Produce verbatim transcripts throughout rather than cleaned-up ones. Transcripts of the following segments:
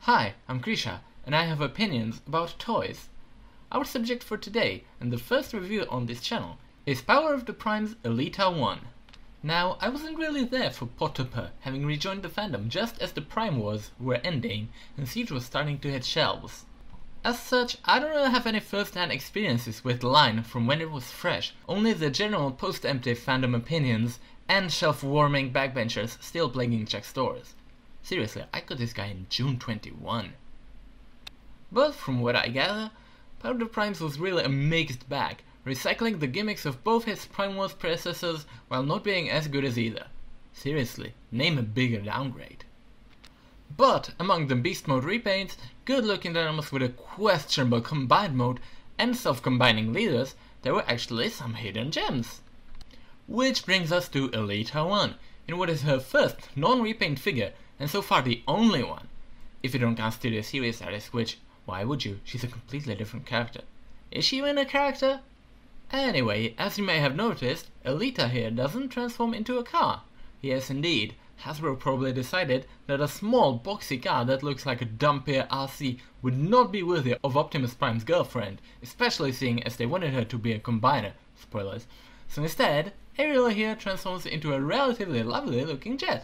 Hi, I'm Krisha, and I have opinions about toys. Our subject for today, and the first review on this channel, is Power of the Prime's Elita one. Now, I wasn't really there for P O T P, having rejoined the fandom just as the Prime Wars were ending and Siege was starting to hit shelves. As such, I don't really have any first-hand experiences with the line from when it was fresh, only the general post-empty fandom opinions and shelf-warming backbenchers still plaguing Czech stores. Seriously, I got this guy in June twenty-one. But from what I gather, Power of the Primes was really a mixed bag, recycling the gimmicks of both his Prime Wars predecessors while not being as good as either. Seriously, name a bigger downgrade. But among the Beast Mode repaints, good-looking dynamos with a questionable combined mode, and self-combining leaders, there were actually some hidden gems. Which brings us to Elita one, in what is her first non-repaint figure, and so far the only one. If you don't count Studio Series artists, which, why would you? She's a completely different character. Is she even a character? Anyway, as you may have noticed, Elita here doesn't transform into a car. Yes indeed, Hasbro probably decided that a small boxy car that looks like a dumpy R C would not be worthy of Optimus Prime's girlfriend, especially seeing as they wanted her to be a combiner, spoilers. So instead, Ariel here transforms into a relatively lovely looking jet.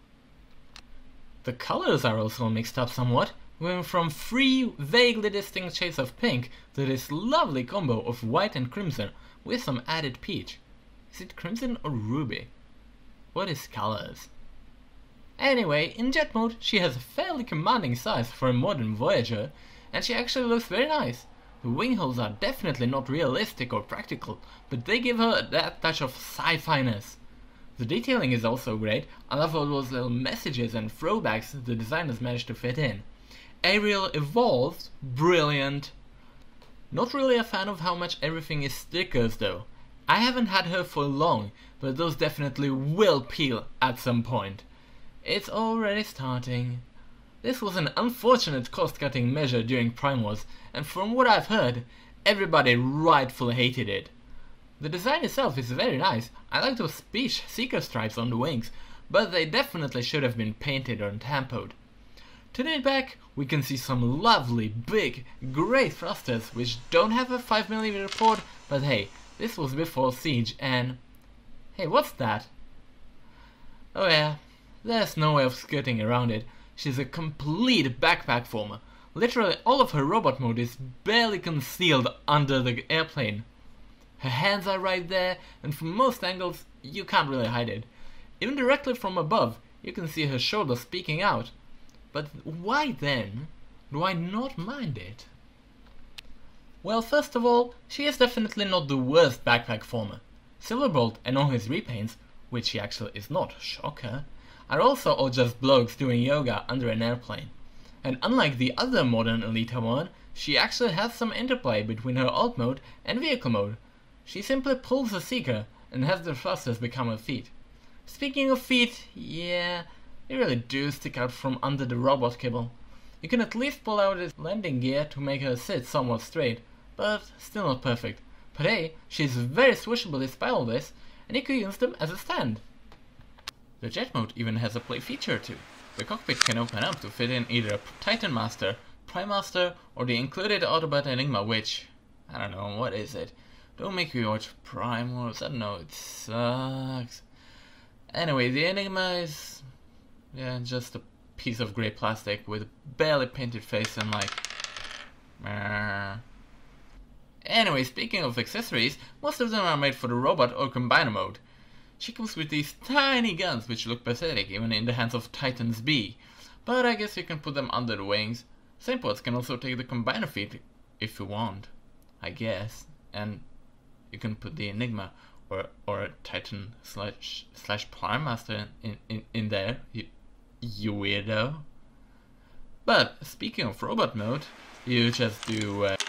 The colors are also mixed up somewhat, going from three vaguely distinct shades of pink to this lovely combo of white and crimson with some added peach. Is it crimson or ruby? What is colors? Anyway, in jet mode she has a fairly commanding size for a modern Voyager, and she actually looks very nice. The wing holes are definitely not realistic or practical, but they give her that touch of sci-fi-ness. The detailing is also great. I love all those little messages and throwbacks the designers managed to fit in. Ariel evolved, brilliant. Not really a fan of how much everything is stickers though. I haven't had her for long, but those definitely will peel at some point. It's already starting. This was an unfortunate cost-cutting measure during Prime Wars, and from what I've heard, everybody rightfully hated it. The design itself is very nice. I like those speech seeker stripes on the wings, but they definitely should have been painted or tampoed. To the back, we can see some lovely, big, grey thrusters which don't have a five millimeter port, but hey, this was before Siege and... Hey, what's that? Oh yeah, there's no way of skirting around it. She's a complete backpack former. Literally all of her robot mode is barely concealed under the airplane. Her hands are right there, and from most angles, you can't really hide it. Even directly from above, you can see her shoulders peeking out. But why then do I not mind it? Well, first of all, she is definitely not the worst backpack former. Silverbolt and all his repaints, which he actually is not, shocker, are also all just blokes doing yoga under an airplane. And unlike the other modern Elita one, she actually has some interplay between her alt mode and vehicle mode. She simply pulls the seeker and has the thrusters become her feet. Speaking of feet, yeah, they really do stick out from under the robot kibble. You can at least pull out its landing gear to make her sit somewhat straight, but still not perfect. But hey, she's very swishable despite all this, and you could use them as a stand. The jet mode even has a play feature too. The cockpit can open up to fit in either a Titan Master, Prime Master, or the included Autobot Enigma, which, I don't know, what is it? Don't make me watch Prime Wars, I don't know, it sucks. Anyway, the Enigma is, yeah, just a piece of grey plastic with a barely painted face and like... Meh. Anyway, speaking of accessories, most of them are made for the robot or combiner mode. She comes with these tiny guns which look pathetic even in the hands of Titans B, but I guess you can put them under the wings. Same ports can also take the combiner feet if you want, I guess, and you can put the Enigma or or a Titan slash slash Prime Master in, in, in there, you, you weirdo. But speaking of robot mode, you just do uh,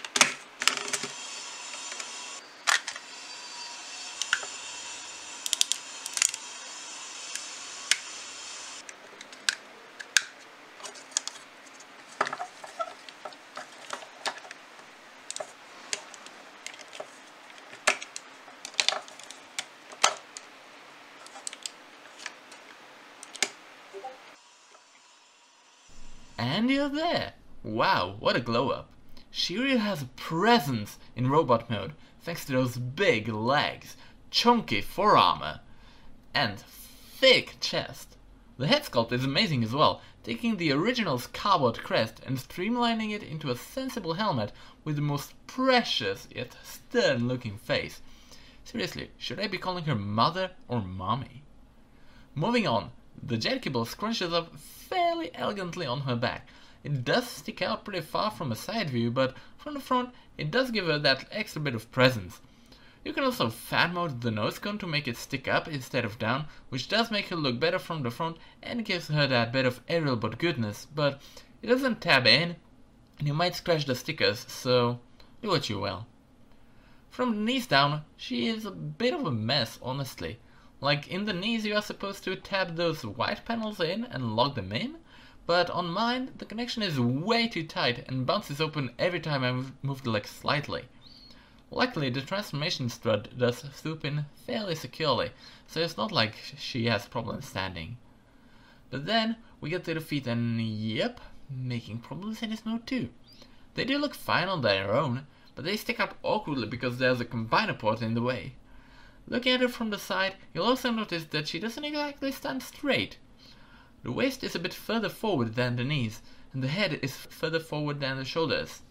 And you're there! Wow, what a glow up. She really has a presence in robot mode, thanks to those big legs, chunky forearmor, and thick chest. The head sculpt is amazing as well, taking the original's cowboy crest and streamlining it into a sensible helmet with the most precious yet stern looking face. Seriously, should I be calling her mother or mommy? Moving on, the jet cable scrunches up fairly elegantly on her back. It does stick out pretty far from a side view, but from the front it does give her that extra bit of presence. You can also fan mode the nose cone to make it stick up instead of down, which does make her look better from the front and gives her that bit of aerial but goodness, but it doesn't tab in and you might scratch the stickers, so do what you will. From the knees down, she is a bit of a mess, honestly. Like in the knees you are supposed to tab those white panels in and lock them in, but on mine the connection is way too tight and bounces open every time I move the leg slightly. Luckily the transformation strut does swoop in fairly securely, so it's not like she has problems standing. But then we get to the feet and yep, making problems in this mode too. They do look fine on their own, but they stick out awkwardly because there's a combiner port in the way. Looking at her from the side, you'll also notice that she doesn't exactly stand straight. The waist is a bit further forward than the knees, and the head is further forward than the shoulders.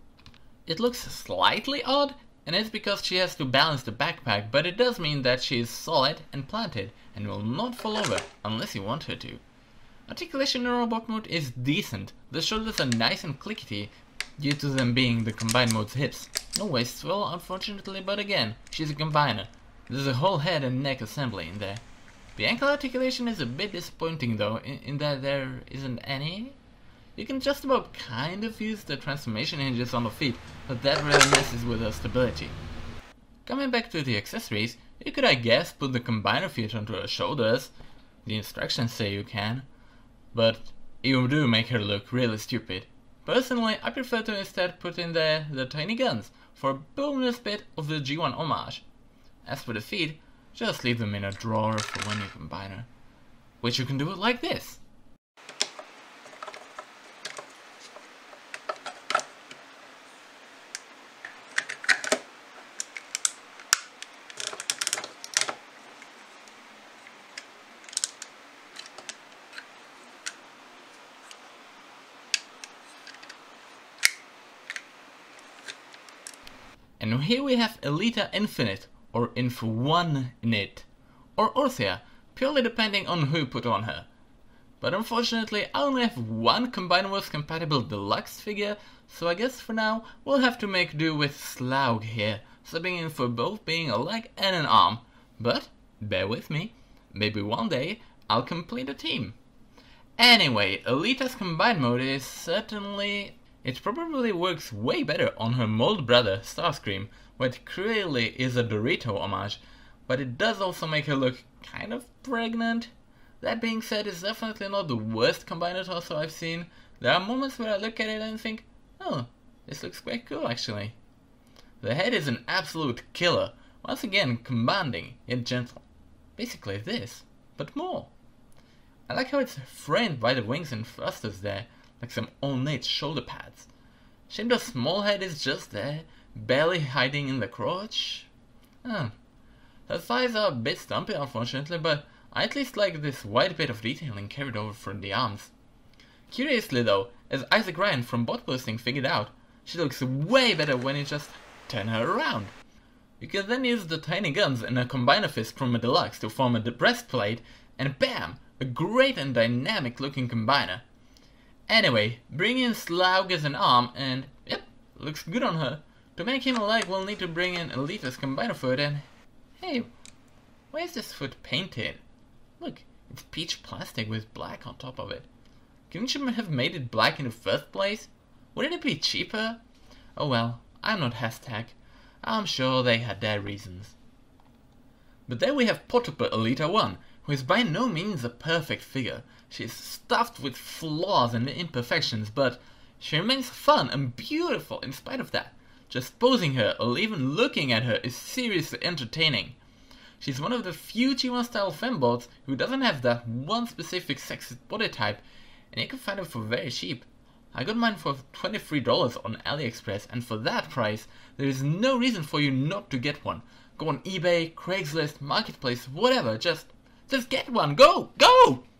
It looks slightly odd, and it's because she has to balance the backpack, but it does mean that she is solid and planted, and will not fall over unless you want her to. Articulation in robot mode is decent. The shoulders are nice and clickety, due to them being the combined mode's hips. No waist swell, unfortunately, but again, she's a combiner. There's a whole head and neck assembly in there. The ankle articulation is a bit disappointing though, in, in that there isn't any. You can just about kind of use the transformation hinges on the feet, but that really messes with her stability. Coming back to the accessories, you could I guess put the combiner feet onto her shoulders. The instructions say you can, but you do make her look really stupid. Personally, I prefer to instead put in there the tiny guns, for a bonus bit of the G one homage. As for the feet, just leave them in a drawer for when you combine her. Which you can do it like this. And here we have Elita Infinite, or Inf one Nit, or Orthea, purely depending on who put on her. But unfortunately I only have one Combinerverse compatible deluxe figure, so I guess for now we'll have to make do with Slaug here, subbing in for both being a leg and an arm. But, bear with me, maybe one day I'll complete a team. Anyway, Elita's combined mode is certainly... It probably works way better on her mold brother Starscream, where it clearly is a Dorito homage, but it does also make her look kind of pregnant. That being said, it's definitely not the worst combiner torso I've seen. There are moments where I look at it and think, oh, this looks quite cool actually. The head is an absolute killer, once again commanding yet gentle. Basically this, but more. I like how it's framed by the wings and thrusters there, like some ornate shoulder pads. Shame the small head is just there, barely hiding in the crotch. Oh. Her thighs are a bit stumpy unfortunately, but I at least like this white bit of detailing carried over from the arms. Curiously though, as Isaac Ryan from Bot Posting figured out, she looks way better when you just turn her around. You can then use the tiny guns and a combiner fist from a deluxe to form a breastplate, and bam! A great and dynamic looking combiner. Anyway, bring in Slaug as an arm and, yep, looks good on her. To make him a leg, we'll need to bring in Elita's combiner foot and... Hey, why is this foot painted? Look, it's peach plastic with black on top of it. Couldn't you have made it black in the first place? Wouldn't it be cheaper? Oh well, I'm not hashtag. I'm sure they had their reasons. But there we have P O T P Elita one, who is by no means a perfect figure. She is stuffed with flaws and imperfections, but she remains fun and beautiful in spite of that. Just posing her or even looking at her is seriously entertaining. She's one of the few G one style fembots who doesn't have that one specific sexist body type, and you can find her for very cheap. I got mine for twenty-three dollars on AliExpress, and for that price, there is no reason for you not to get one. Go on eBay, Craigslist, Marketplace, whatever, just, just get one, go, go!